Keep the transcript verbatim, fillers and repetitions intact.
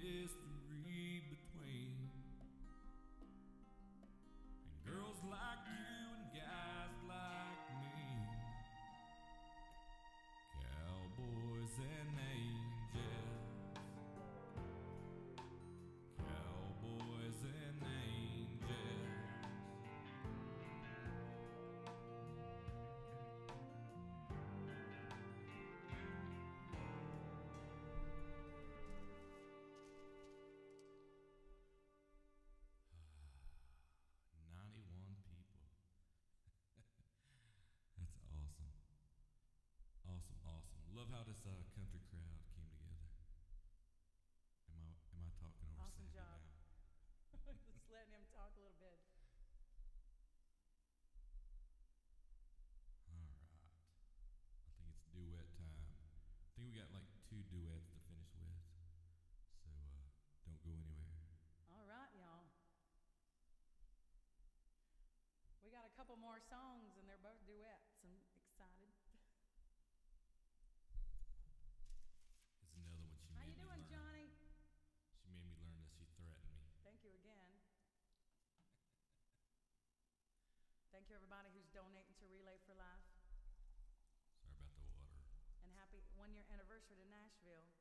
history between. And girls like you and guys like me, cowboys and angels, cowboys and angels. ninety-one people. That's awesome. Awesome, awesome. Love how this uh, country crowd came together. Am I am I talking over Awesome Savy job. now? Just letting him talk a little bit. All right. I think it's duet time. I think we got like two duets to finish with. So uh, don't go anywhere. All right, y'all. We got a couple more songs, and they're both duets. I'm excited. Here's another one she How made you me doing, learn. Johnny? She made me learn that she threatened me. Thank you again. Thank you, everybody who's donating to Relay for Life. Sorry about the water. And happy one-year anniversary to Nashville.